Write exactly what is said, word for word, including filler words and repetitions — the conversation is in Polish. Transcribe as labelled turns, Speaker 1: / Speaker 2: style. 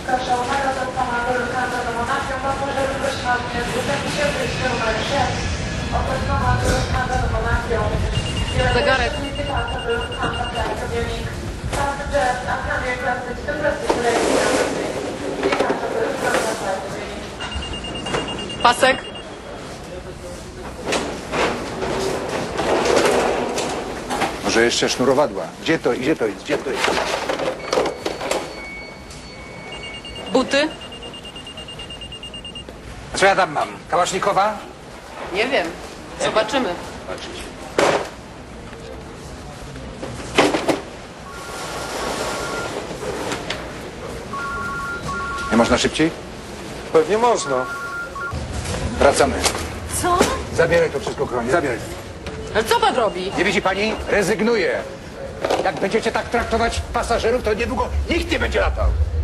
Speaker 1: Proszę o uwagę do pana Lukanza do Monachium, pasażerów wyśmaznie z butem się wyjście numer sześć. Oprócz pana Lukanza do Monachium.
Speaker 2: Zegarek.
Speaker 1: Pasażerów Lukanza Flight Munich. Passengers are coming across the Stuttgart City. Pasażerów Lukanza Flight Munich.
Speaker 2: Pasek.
Speaker 3: Może jeszcze sznurowadła. Gdzie to, gdzie to jest, gdzie to jest?
Speaker 2: Buty?
Speaker 3: Co ja tam mam? Kałasznikowa?
Speaker 2: Nie wiem. Zobaczymy.
Speaker 3: Patrzcie. Nie można szybciej?
Speaker 4: Pewnie można.
Speaker 3: Wracamy.
Speaker 2: Co?
Speaker 3: Zabieraj to wszystko, kochanie, zabieraj.
Speaker 2: Ale co pan robi?
Speaker 3: Nie widzi pani? Rezygnuję. Jak będziecie tak traktować pasażerów, to niedługo nikt nie będzie latał.